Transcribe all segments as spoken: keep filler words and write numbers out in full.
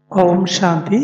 ओम शांति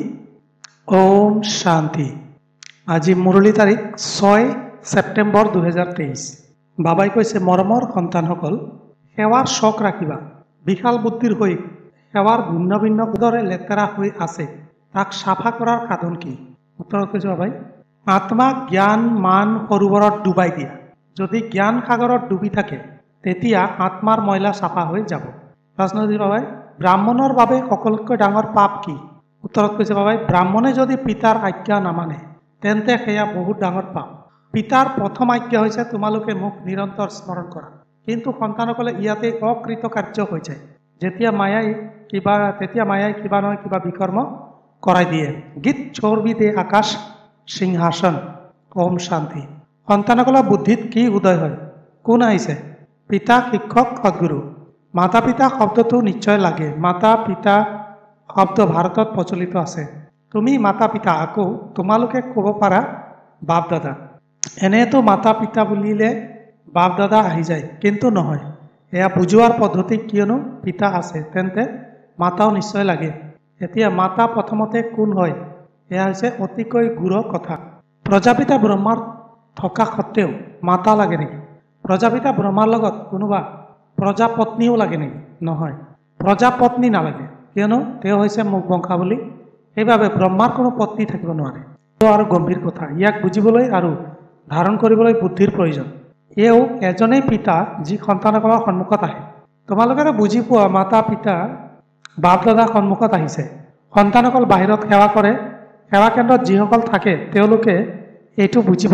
ओम शांति আজি मुरली तारीख ছয় सेप्टेम्बर দুহেজাৰ তেইছ। বাবাই কৈছে মৰমৰ সন্তানসকল, সেৱাৰ শখ ৰাখিবা। বিশাল বুদ্ধিৰ হৈ সেৱাৰ ভিন্ন ভিন্ন উদৰে লেতেৰা হৈ আছে, তাক চাফা কৰাৰ সাধন কি? উত্তৰত কৈছে বাবাই, আত্মা জ্ঞান মান সৰোবৰত ডুবাই দিয়া। যদি জ্ঞান সাগৰত ডুবি থাকে তেতিয়া আত্মাৰ ময়লা চাফা হৈ যাব। প্ৰশ্ন দি বাবাই, ব্ৰাহ্মণৰ বাবে সকলোতকৈ ডাঙৰ পাপ কি? উত্তৰত কৈছে বাবাই, ব্ৰাহ্মণে যদি পিতাৰ আজ্ঞা নামানে তেন্তে সেয়া বহুত ডাঙৰ পাপ। পিতাৰ প্ৰথম আজ্ঞা হৈছে তোমালোকে মোক নিৰন্তৰ স্মৰণ কৰা, কিন্তু সন্তানসকলে ইয়াতে অকৃতকাৰ্য হৈ যায়। যেতিয়া মায়াই কিবা তেতিয়া মায়াই কিবা নহয় কিবা বিকৰ্ম কৰাই দিয়ে। গীত চৰ্বি দে আকাশ সিংহাসন। ওম শান্তি। সন্তানসকলৰ বুদ্ধিত কি উদয় হয়? কোন আহিছে? পিতা, শিক্ষক, সদ্গুৰু। মাতা পিতা শব্দটো নিশ্চয় লাগে। মাতা পিতা শব্দ ভাৰতত প্ৰচলিত আছে। তুমি মাতা পিতা, আকৌ তোমালোকে ক'ব পাৰা বাপ দাদা। এনেতো মাতা পিতা বুলিলে বাপ দাদা আহি যায়, কিন্তু নহয়, এয়া বুজোৱাৰ পদ্ধতি। কিয়নো পিতা আছে তেন্তে মাতাও নিশ্চয় লাগে। এতিয়া মাতা প্ৰথমতে কোন হয়? এয়া হৈছে অতিকৈ গুৰু কথা। প্ৰজাপিতা ব্ৰহ্মাৰ থকা সত্ত্বেও মাতা লাগে নেকি? প্ৰজাপিতা ব্ৰহ্মাৰ লগত কোনোবা প্ৰজাপত্নীও লাগে নেকি? নহয়, প্ৰজাপত্নী নালাগে, কিয়নো তেওঁ হৈছে মুখ বংশাৱলী। সেইবাবে ব্ৰহ্মাৰ কোনো পত্নী থাকিব নোৱাৰে। আৰু গম্ভীৰ কথা, ইয়াক বুজিবলৈ আৰু ধাৰণ কৰিবলৈ বুদ্ধিৰ প্ৰয়োজন। এও এজনেই পিতা যি সন্তানসকলৰ সন্মুখত আহে। তোমালোকে বুজি পোৱা, মাতা পিতা বাপ দাদা সন্মুখত আহিছে। সন্তানসকল বাহিৰত সেৱা কৰে। সেৱা কেন্দ্ৰত যিসকল থাকে তেওঁলোকে এইটো বুজিব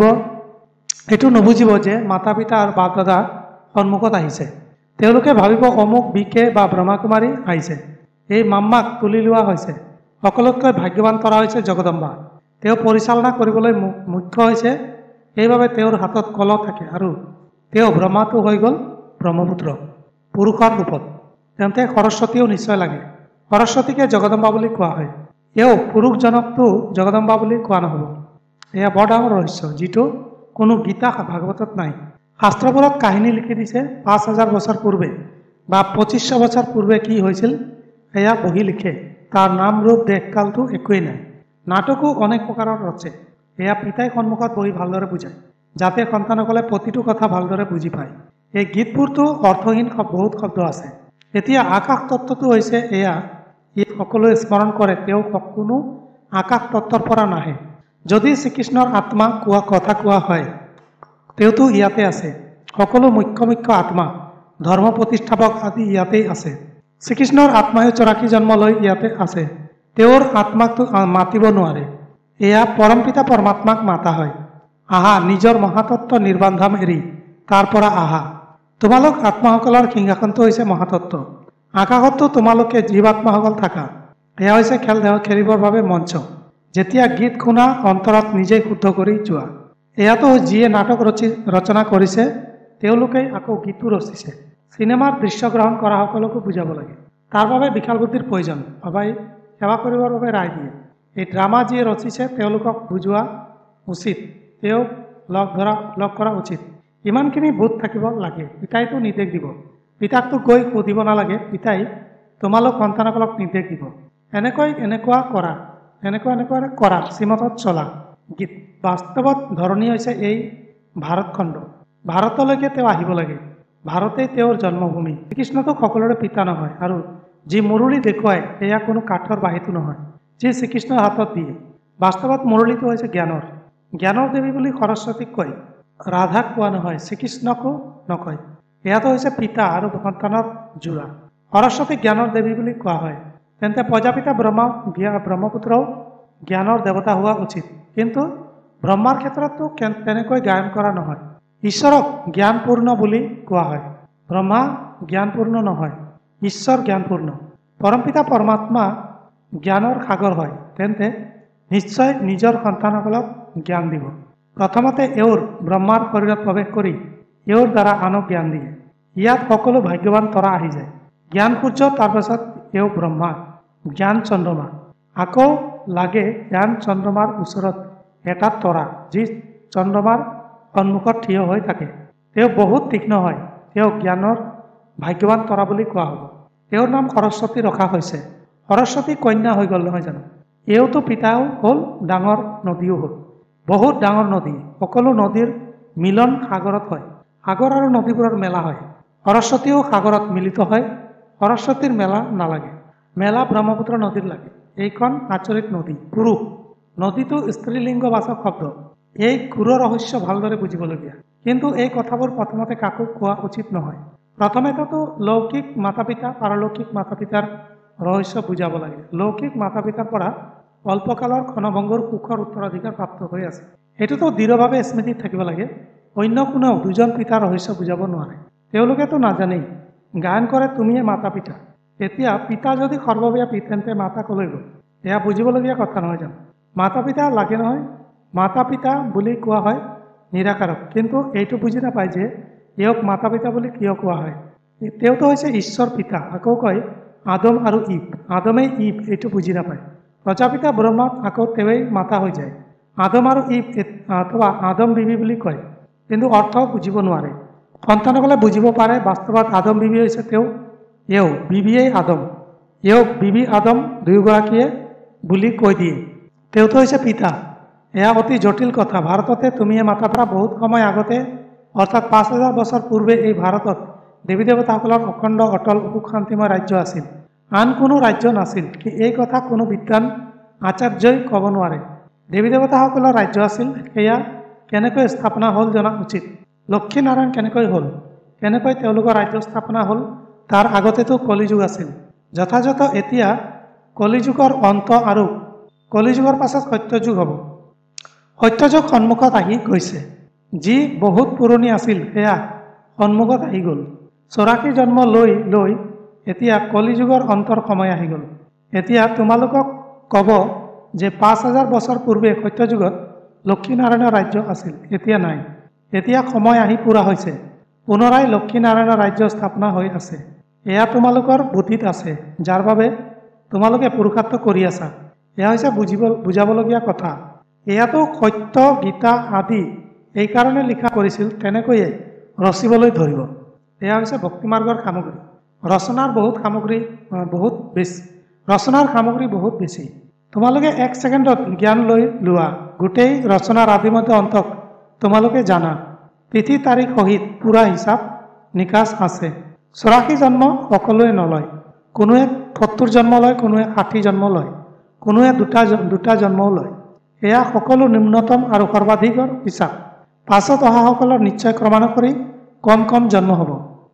এইটো নুবুজিব যে মাতা পিতা আৰু বাপ দাদা সন্মুখত আহিছে। তেওঁলোকে ভাবিব অমুক বিকে বা ব্ৰহ্মাকুমাৰী আহিছে। এই মাম্মাক তুলি লোৱা হৈছে। সকলোতকৈ ভাগ্যৱান কৰা হৈছে জগদম্বা। তেওঁ পৰিচালনা কৰিবলৈ মুখ্য হৈছে, সেইবাবে তেওঁৰ হাতত কল থাকে আৰু তেওঁ ব্ৰহ্মাটো হৈ গ'ল ব্ৰহ্মপুত্ৰ পুৰুষৰ ৰূপত। তেন্তে সৰস্বতীও নিশ্চয় লাগে। সৰস্বতীকে জগদম্বা বুলি কোৱা হয়। এও পুৰুষজনকটো জগদম্বা বুলি কোৱা নহ'ব। এয়া বৰ ডাঙৰ ৰহস্য, যিটো কোনো গীতা ভাগৱতত নাই। শাস্ত্ৰবোৰত কাহিনী লিখি দিছে, পাঁচ হাজাৰ বছৰ পূৰ্বে বা পঁচিছশ বছৰ পূৰ্বে কি হৈছিল সেয়া বহি লিখে। তাৰ নাম ৰূপ দেশকালটো একোৱেই নাই। নাটকো অনেক প্ৰকাৰৰ ৰচে। এয়া পিতাই সন্মুখত বহি ভালদৰে বুজায়, যাতে সন্তানসকলে প্ৰতিটো কথা ভালদৰে বুজি পায়। এই গীতবোৰতো অৰ্থহীন বহুত শব্দ আছে। এতিয়া আকাশ তত্ত্বটো হৈছে এয়া, ই সকলোৱে স্মৰণ কৰে, তেওঁ কোনো আকাশ তত্ত্বৰ পৰা নাহে। যদি শ্ৰীকৃষ্ণৰ আত্মা কোৱা কথা কোৱা হয়, তেওঁতো ইয়াতে আছে। সকলো মুখ্য মুখ্য আত্মা, ধৰ্ম প্ৰতিষ্ঠাপক আদি ইয়াতেই আছে। শ্ৰীকৃষ্ণৰ আত্মাই চৌৰাশী জন্ম লৈ ইয়াতে আছে। তেওঁৰ আত্মাকটো মাতিব নোৱাৰে। এয়া পৰমপিতা পৰমাত্মাক মাতা হয়। আহা, নিজৰ মহাতত্ব নিৰ্বাণধাম এৰি তাৰ পৰা আহা। তোমালোক আত্মাসকলৰ সিংহাসনটো হৈছে মহাতত্ব। আকাশতো তোমালোকে জীৱাত্মাসকল থাকা। এয়া হৈছে খেল খেলিবৰ বাবে মঞ্চ। যেতিয়া গীত শুনা অন্তৰত নিজেই শুদ্ধ কৰি যোৱা। এয়াতো যিয়ে নাটক ৰচি ৰচনা কৰিছে তেওঁলোকেই আকৌ গীতো ৰচিছে। চিনেমাৰ দৃশ্য গ্ৰহণ কৰা সকলকো বুজাব লাগে। তাৰ বাবে বিশাল বুদ্ধিৰ প্ৰয়োজন। বাবাই সেৱা কৰিবৰ বাবে ৰায় দিয়ে। এই ড্ৰামা যিয়ে ৰচিছে তেওঁলোকক বুজোৱা উচিত, তেওঁক লগ ধৰা লগ কৰা উচিত। ইমানখিনি বোধ থাকিব লাগে। পিতাইতো নিৰ্দেশ দিব। পিতাকতো গৈ সুধিব নালাগে, পিতাই তোমালোক সন্তানসকলক নিৰ্দেশ দিব। এনেকৈ এনেকুৱা কৰা, এনেকুৱা এনেকুৱা কৰা, শ্ৰীমতত চলা। গীত বাস্তৱত ধৰণী হৈছে এই ভাৰতখণ্ড। ভাৰতলৈকে তেওঁ আহিব লাগে। ভাৰতেই তেওঁৰ জন্মভূমি। শ্ৰীকৃষ্ণটো সকলোৰে পিতা নহয়, আৰু যি মুৰলী দেখুৱায় সেয়া কোনো কাঠৰ বাহিৰটো নহয়, যি শ্ৰীকৃষ্ণৰ হাতত দিয়ে। বাস্তৱত মুৰলীটো হৈছে জ্ঞানৰ জ্ঞানৰ দেৱী বুলি সৰস্বতীক কয়। ৰাধাক কোৱা নহয়, শ্ৰীকৃষ্ণকো নকয়। এয়াতো হৈছে পিতা আৰু সন্তানৰ যোৰা। সৰস্বতী জ্ঞানৰ দেৱী বুলি কোৱা হয়। তেন্তে প্ৰজাপিতা ব্ৰহ্মা ব্ৰহ্মপুত্ৰও জ্ঞানৰ দেৱতা হোৱা উচিত। কিন্তু ব্ৰহ্মাৰ ক্ষেত্ৰতো তেনেকৈ গায়ন কৰা নহয়। ঈশ্বৰক জ্ঞানপূৰ্ণ বুলি কোৱা হয়। ব্ৰহ্মা জ্ঞানপূৰ্ণ নহয়, ঈশ্বৰ জ্ঞানপূৰ্ণ। পৰমপিতা পৰমাত্মা জ্ঞানৰ সাগৰ হয়। তেন্তে নিশ্চয় নিজৰ সন্তানসকলক জ্ঞান দিব। প্ৰথমতে এওঁৰ ব্ৰহ্মাৰ শৰীৰত প্ৰৱেশ কৰি এওঁৰ দ্বাৰা আনক জ্ঞান দিয়ে। ইয়াত সকলো ভাগ্যৱান তৰা আহি যায়। জ্ঞান সূৰ্য, তাৰপাছত এওঁ ব্ৰহ্মা, জ্ঞান চন্দ্ৰমা। আকৌ লাগে জ্ঞান চন্দ্ৰমাৰ ওচৰত এটা তৰা, যি চন্দ্ৰমাৰ সন্মুখত থিয় হৈ থাকে। তেওঁ বহুত তীক্ষ্ণ হয়। তেওঁ জ্ঞানৰ ভাগ্যৱান তৰা বুলি কোৱা হ'ব। তেওঁৰ নাম সৰস্বতী ৰখা হৈছে। সৰস্বতী কন্যা হৈ গ'ল নহয় জানো। এওঁতো পিতাও হ'ল, ডাঙৰ নদীও হ'ল, বহুত ডাঙৰ নদী। সকলো নদীৰ মিলন সাগৰত হয়। সাগৰ আৰু নদীবোৰৰ মেলা হয়। সৰস্বতীও সাগৰত মিলিত হয়। সৰস্বতীৰ মেলা নালাগে, মেলা ব্ৰহ্মপুত্ৰ নদীৰ লাগে। এইখন আচৰিত নদী, পুৰুষ। নদীটো স্ত্ৰীলিংগবাচক শব্দ। এই গুৰ ৰহস্য ভালদৰে বুজিবলগীয়া। কিন্তু এই কথাবোৰ প্ৰথমতে কাকো কোৱা উচিত নহয়। প্ৰথমেতো লৌকিক মাতা পিতা পাৰলৌকিক মাতা পিতাৰ ৰহস্য বুজাব লাগে। লৌকিক মাতা পিতাৰ পৰা অল্পকালৰ ক্ষণভংগুৰ সুখৰ উত্তৰাধিকাৰ প্ৰাপ্ত হৈ আছে, সেইটোতো দৃঢ়ভাৱে স্মৃতিত থাকিব লাগে। অন্য কোনেও দুজন পিতাৰ ৰহস্য বুজাব নোৱাৰে, তেওঁলোকেতো নাজানেই। গায়ন কৰে তুমিয়ে মাতা পিতা। এতিয়া পিতা যদি সৰ্বব্যাপী তেন্তে মাতা কলৈ গ'ল? এয়া বুজিবলগীয়া কথা নহয় জানো। মাতা পিতা লাগে নহয়, মাতা পিতা বুলি কোৱা হয় নিৰাকাৰক, কিন্তু এইটো বুজি নাপায় যে এওঁক মাতা পিতা বুলি কিয় কোৱা হয়। তেওঁতো হৈছে ঈশ্বৰ পিতা। আকৌ কয় আদম আৰু ঈভ, আদমেই ঈভ, এইটো বুজি নাপায়। প্ৰজাপিতা ব্ৰহ্মাক আকৌ তেওঁৱেই মাতা হৈ যায়। আদম আৰু ঈভ অথবা আদম বিবি বুলি কয়, কিন্তু অৰ্থ বুজিব নোৱাৰে। সন্তানসকলে বুজিব পাৰে, বাস্তৱত আদম বিবি হৈছে তেওঁ, এওঁ বিবিয়েই আদম, এওঁক বিবি আদম দুয়োগৰাকীয়ে বুলি কৈ দিয়ে। তেওঁতো হৈছে পিতা। এয়া অতি জটিল কথা। ভাৰততে তুমিয়ে মাতা পৰা বহুত সময় আগতে, অৰ্থাৎ পাঁচ হাজাৰ বছৰ পূৰ্বে এই ভাৰতত দেৱী দেৱতাসকলৰ অখণ্ড অটল সুখ শান্তিময় ৰাজ্য আছিল। আন কোনো ৰাজ্য নাছিল। এই কথা কোনো বিদ্বান আচাৰ্যই ক'ব নোৱাৰে। দেৱী দেৱতাসকলৰ ৰাজ্য আছিল, সেয়া কেনেকৈ স্থাপনা হ'ল জনা উচিত। লক্ষ্মী নাৰায়ণ কেনেকৈ হ'ল, কেনেকৈ তেওঁলোকৰ ৰাজ্য স্থাপনা হ'ল, তাৰ আগতেতো কলিযুগ আছিল। যথাযথ এতিয়া কলিযুগৰ অন্ত আৰু কলিযুগৰ পাছত সত্যযুগ হ'ব। সত্যযুগ সন্মুখত আহি গৈছে। যি বহুত পুৰণি আছিল সেয়া সন্মুখত আহি গ'ল। চৌৰাশী জন্ম লৈ লৈ এতিয়া কলিযুগৰ অন্তৰ সময় আহি গ'ল। এতিয়া তোমালোকক ক'ব যে পাঁচ হাজাৰ বছৰ পূৰ্বে সত্যযুগত লক্ষ্মীনাৰায়ণৰ ৰাজ্য আছিল, এতিয়া নাই। এতিয়া সময় আহি পূৰা হৈছে, পুনৰাই লক্ষ্মীনাৰায়ণৰ ৰাজ্য স্থাপনা হৈ আছে। এয়া তোমালোকৰ বুদ্ধিত আছে, যাৰ বাবে তোমালোকে পুৰুষাৰ্থ কৰি আছা। এয়া হৈছে বুজিব বুজাবলগীয়া কথা। এয়াতো সত্য গীতা আদি এইকাৰণে লিখা কৰিছিল, তেনেকৈয়ে ৰচিবলৈ ধৰিব। এয়া হৈছে ভক্তিমাৰ্গৰ সামগ্ৰী। ৰচনাৰ বহুত সামগ্ৰী বহুত বেছি ৰচনাৰ সামগ্ৰী বহুত বেছি। তোমালোকে এক ছেকেণ্ডত জ্ঞান লৈ লোৱা, গোটেই ৰচনাৰ আদিমধ্য অন্তক তোমালোকে জানা। তিথি তাৰিখ সহিত পুৰা হিচাপ নিকাচ আছে। চৌৰাশী জন্ম সকলোৱে নলয়, কোনোৱে সত্তৰ জন্ম লয়, কোনোৱে ষাঠি জন্ম লয়, কোনোৱে দুটা দুটা জন্মও লয়। এয়া সকলো নিম্নতম আৰু সৰ্বাধিকৰ হিচাপ। পাছত অহাসকলৰ নিশ্চয় ক্ৰমানুসৰি কম কম জন্ম হ'ব।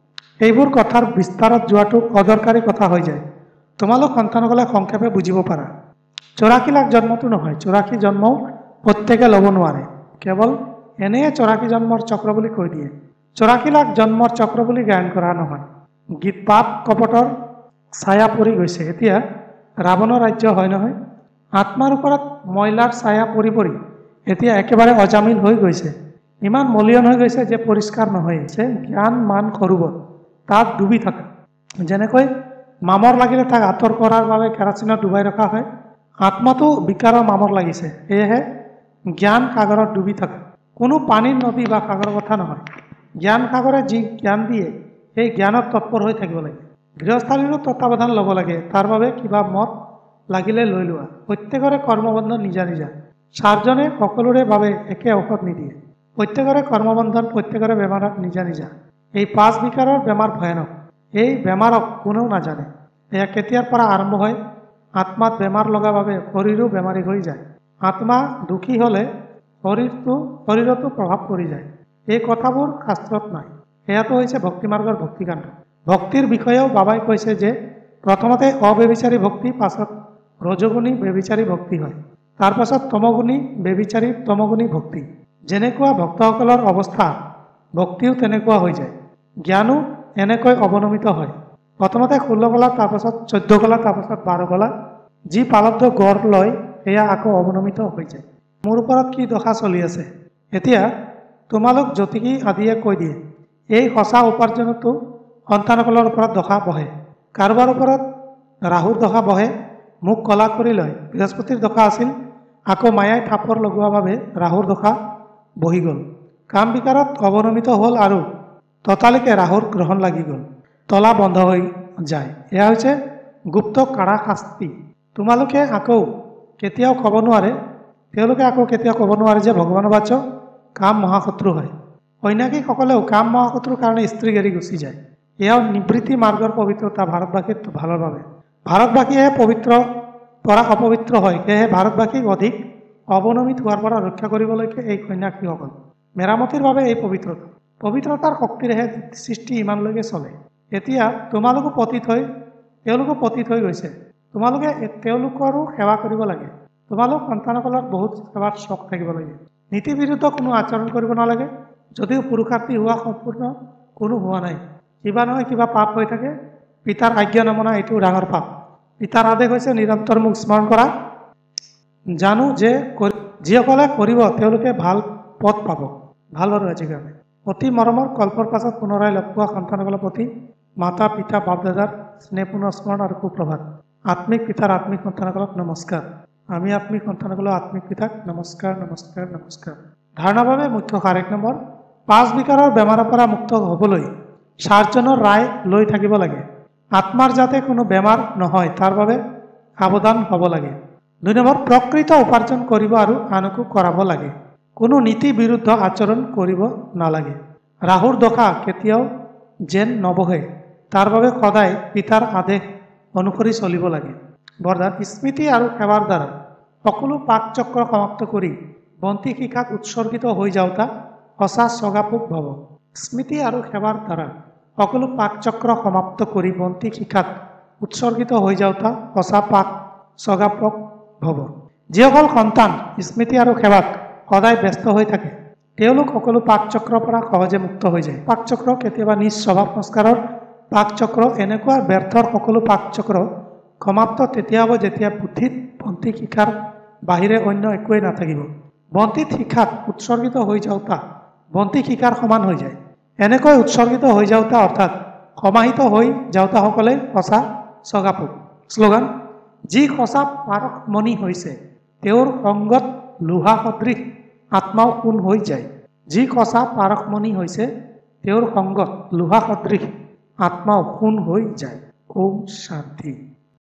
এইবোৰ কথাৰ বিস্তাৰত যোৱাটো অদৰকাৰী কথা হৈ যায়। তোমালোক সন্তানসকলে সংক্ষেপে বুজিব পাৰা। চৌৰাশী লাখ জন্মটো নহয়, চৌৰাশী জন্মও প্ৰত্যেকে ল'ব নোৱাৰে। কেৱল এনেয়ে চৌৰাশী জন্মৰ চক্ৰ বুলি কৈ দিয়ে। চৌৰাশী লাখ জন্মৰ চক্ৰ বুলি গায়ন কৰা নহয়। গীত পাপ কপটৰ ছায়া পৰি গৈছে। এতিয়া ৰাৱণৰ ৰাজ্য হয় নহয়। আত্মাৰ ওপৰত ময়লাৰ ছায়া পৰি পৰি এতিয়া একেবাৰে অজামিল হৈ গৈছে। ইমান মলিয়ন হৈ গৈছে যে পৰিষ্কাৰ নহয়। যে জ্ঞান মান সৰোবৰ, তাত ডুবি থকা। যেনেকৈ মামৰ লাগিলে তাক আঁতৰ কৰাৰ বাবে কেৰাচিনত ডুবাই ৰখা হয়, আত্মাটো বিকাৰৰ মামৰ লাগিছে, সেয়েহে জ্ঞান সাগৰত ডুবি থকা। কোনো পানীৰ নদী বা সাগৰৰ কথা নহয়। জ্ঞান সাগৰে যি জ্ঞান দিয়ে সেই জ্ঞানত তৎপৰ হৈ থাকিব লাগে। গৃহস্থালীৰো তত্বাৱধান ল'ব লাগে। তাৰ বাবে কিবা মত লাগিলে লৈ লোৱা। প্ৰত্যেকৰে কৰ্মবন্ধন নিজা নিজা। চাৰজনে সকলোৰে বাবে একে ঔষধ নিদিয়ে। প্ৰত্যেকৰে কৰ্মবন্ধন, প্ৰত্যেকৰে বেমাৰ নিজা নিজা। এই পাঁচ বিকাৰৰ বেমাৰ ভয়ানক। এই বেমাৰক কোনেও নাজানে। এয়া কেতিয়াৰ পৰা আৰম্ভ হয়। আত্মাত বেমাৰ লগা বাবে শৰীৰো বেমাৰী হৈ যায়। আত্মা দুখী হ'লে শৰীৰটো শৰীৰতো প্ৰভাৱ পৰি যায়। এই কথাবোৰ শাস্ত্ৰত নাই। এয়াতো হৈছে ভক্তিমাৰ্গৰ ভক্তিকাণ্ড। ভক্তিৰ বিষয়েও বাবাই কৈছে যে প্ৰথমতে অবেবিচাৰী ভক্তি, পাছত ৰজগুণী বেবিচাৰী ভক্তি হয়, তাৰ পাছত তমগুণী বেবিচাৰী তমগুণী ভক্তি। যেনেকুৱা ভক্তসকলৰ অৱস্থা, ভক্তিও তেনেকুৱা হৈ যায়। জ্ঞানো এনেকৈ অৱনমিত হয়। প্ৰথমতে ষোল্ল গলা, তাৰপাছত চৈধ্য গলা, তাৰপাছত বাৰ গলা। যি পালব্ধ গড় লয় সেয়া আকৌ অৱনমিত হৈ যায়। মোৰ ওপৰত কি দশা চলি আছে। এতিয়া তোমালোক জ্যোতিষী আদিয়ে কৈ দিয়ে এই সঁচা উপাৰ্জনতো সন্তানসকলৰ ওপৰত দশা বহে। কাৰোবাৰ ওপৰত ৰাহুৰ দশা বহে, মুখ কলা কৰি লয়। বৃহস্পতিৰ দশা আছিল, আকৌ মায়াই থাপৰ লগোৱা বাবে ৰাহুৰ দশা বহি গ'ল। কাম বিকাৰত অৱনমিত হ'ল আৰু ততালিকে ৰাহুৰ গ্ৰহণ লাগি গ'ল। তলা বন্ধ হৈ যায়। এয়া হৈছে গুপ্ত কাঢ়া শাস্তি। তোমালোকে আকৌ কেতিয়াও ক'ব নোৱাৰে তেওঁলোকে আকৌ কেতিয়াও ক'ব নোৱাৰে যে ভগৱানৰ বাচ্য কাম মহাশত্ৰু হয়। সৈন্যাসীসকলেও কাম মহাশত্ৰুৰ কাৰণে স্ত্ৰীক এৰি গুচি যায়। এয়াও নিবৃত্তি মাৰ্গৰ পবিত্ৰতা ভাৰতবাসীৰ ভালৰ বাবে। ভাৰতবাসীয়ে পবিত্ৰ পৰা অপবিত্ৰ হয়, সেয়েহে ভাৰতবাসীক অধিক অৱনমিত হোৱাৰ পৰা ৰক্ষা কৰিবলৈকে এই সন্ন্যাসীসকল। মেৰামতিৰ বাবে এই পবিত্ৰতা পবিত্ৰতাৰ শক্তিৰেহে সৃষ্টি ইমানলৈকে চলে। এতিয়া তোমালোকো পতিত হৈ তেওঁলোকো পতিত হৈ গৈছে। তোমালোকে তেওঁলোকৰো সেৱা কৰিব লাগে। তোমালোক সন্তানসকলৰ বহুত সেৱাৰ চখ থাকিব লাগে। নীতি বিৰুদ্ধ কোনো আচৰণ কৰিব নালাগে। যদিও পুৰুষাৰ্থী হোৱা সম্পূৰ্ণ কোনো হোৱা নাই, কিবা নহয় কিবা পাপ হৈ থাকে। পিতাৰ আজ্ঞা নমনা এইটো ডাঙৰ পাপ। পিতাৰ আদেশ হৈছে নিৰন্তৰ মোক স্মৰণ কৰা। জানো যে যিসকলে কৰিব তেওঁলোকে ভাল পথ পাব। ভাল বাৰু আজিৰ কাৰণে অতি মৰমৰ কল্পৰ পাছত পুনৰাই লগ পোৱা সন্তানসকলৰ প্ৰতি মাতা পিতা বাপ দাদাৰ স্নেহ পুনৰ স্মৰণ আৰু সুপ্ৰভাত। আত্মিক পিতাৰ আত্মিক সন্তানসকলক নমস্কাৰ। আমি আত্মিক সন্তানসকলৰ আত্মিক পিতাক নমস্কাৰ নমস্কাৰ নমস্কাৰ। ধাৰণাৰ বাবে মুখ্য সাৰ এক নম্বৰ, পাঁচ বিকাৰৰ বেমাৰৰ পৰা মুক্ত হ'বলৈ চাৰ্জনৰ ৰায় লৈ থাকিব লাগে। আত্মাৰ যাতে কোনো বেমাৰ নহয় তাৰ বাবে সাৱধান হ'ব লাগে। দুই নম্বৰ, প্ৰকৃত উপাৰ্জন কৰিব আৰু আনকো কৰাব লাগে। কোনো নীতি বিৰুদ্ধ আচৰণ কৰিব নালাগে। ৰাহুৰ দশা কেতিয়াও যেন নবহে তাৰ বাবে সদায় পিতাৰ আদেশ অনুসৰি চলিব লাগে। বৰদান, স্মৃতি আৰু সেৱাৰ দ্বাৰা সকলো পাক চক্ৰ সমাপ্ত কৰি বন্তি শিখাত উৎসৰ্গিত হৈ যাওঁতা সঁচা চগাপোক ভৱ। স্মৃতি আৰু সেৱাৰ দ্বাৰা সকলো পাক চক্ৰ সমাপ্ত কৰি বন্তি শিখাত উৎসৰ্গিত হৈ যাওঁতা সঁচা পাক চগাপক ভৱ। যিসকল সন্তান স্মৃতি আৰু সেৱাত সদায় ব্যস্ত হৈ থাকে তেওঁলোক সকলো পাক চক্ৰৰ পৰা সহজে মুক্ত হৈ যায়। পাক চক্ৰ কেতিয়াবা নিজ স্বভাৱ সংস্কাৰৰ পাক চক্ৰ এনেকুৱা ব্যৰ্থৰ সকলো পাক চক্ৰ সমাপ্ত তেতিয়া হ'ব যেতিয়া বুদ্ধিত বন্তি শিখাৰ বাহিৰে অন্য একোৱেই নাথাকিব। বন্তিত শিখাত উৎসৰ্গিত হৈ যাওঁতা বন্তি শিখাৰ সমান হৈ যায়। এনেকৈ উৎসৰ্গিত হৈ যাওঁতা অৰ্থাৎ সমাহিত হৈ যাওঁতাসকলে সঁচা চগাপোক। শ্লোগান, যি সঁচা পাৰকমণি হৈছে তেওঁৰ সংগত লোহা সদৃশ আত্মাও সোণ হৈ যায়। যি সঁচা পাৰকমণি হৈছে তেওঁৰ সংগত লোহা সদৃশ আত্মাও সোণ হৈ যায়। ওম শান্তি।